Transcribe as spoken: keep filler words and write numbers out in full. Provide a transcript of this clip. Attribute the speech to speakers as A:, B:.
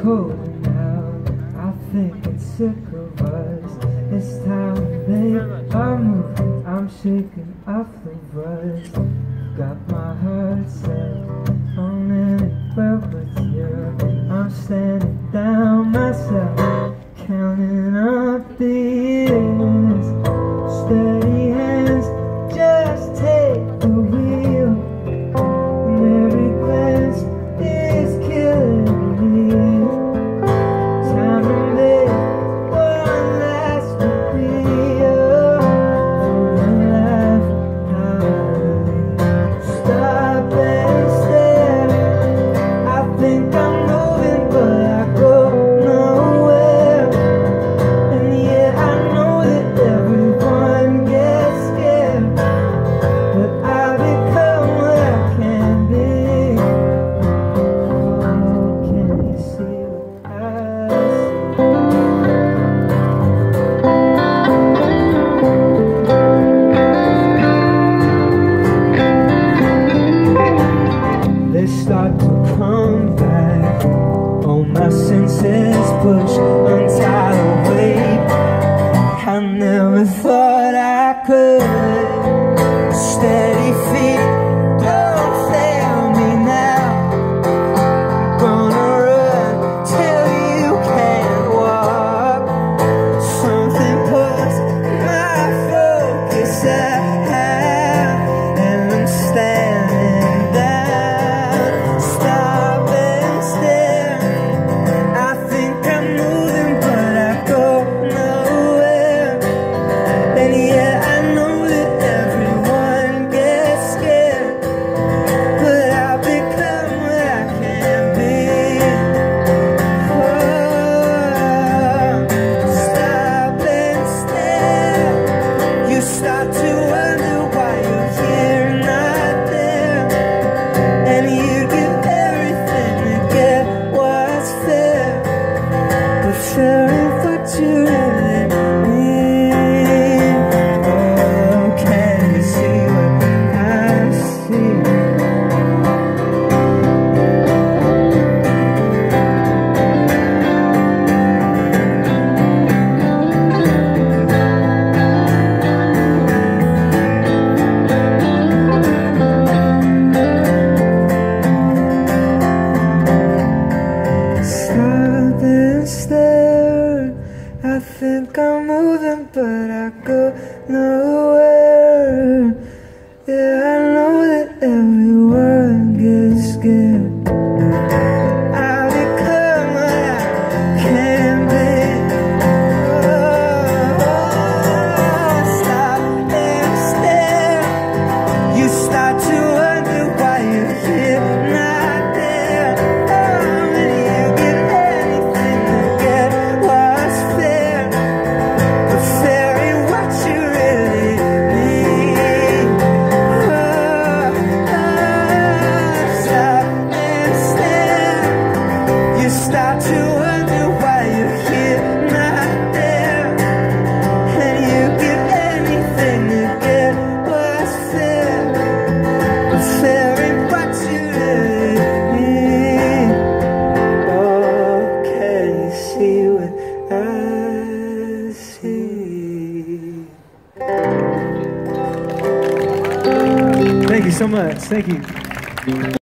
A: cold now. I think it's sick of us. It's time to make a move. I'm shaking off the rust. Got my heart set on anywhere with you. I'm standing down myself, counting up the years. Steady hands, just take the wheel. And every glance is killing me. Time to make one last reveal. For the laugh out. Stop and stare. I think I'm moving, but I go nowhere. And yet I know that everyone gets scared. But I become what I can be. Oh, can you see what I see? They start to come back. All my senses push, untie the weight. I never thought I could. Steady feet, don't fail me now. Gonna run till you can't walk. Something pulls my focus out, and I'm standing down. Stop and stare. I think I'm moving, but I go nowhere. And yet I know that everyone gets scared. But I'll become what I can be. Oh, stop and stare. You start to wonder why you're here, not there. And you give everything to get what's fair. But fair ain't what you really need. Oh, can you see what I see? Stop and stare. I think I'm moving, but I go nowhere. Yeah, I know that everyone gets scared. I become what I can be. Oh, stop and stare. You start to wonder why you're here, not there. Oh, and you give anything to get what's fair. But fair ain't what you really need. Oh, oh, stop and stare. You start to wonder why you're here, not there. And you give anything to get what's fair. But fair ain't what you really need. Oh, can you see what I see? Thank you so much. Thank you.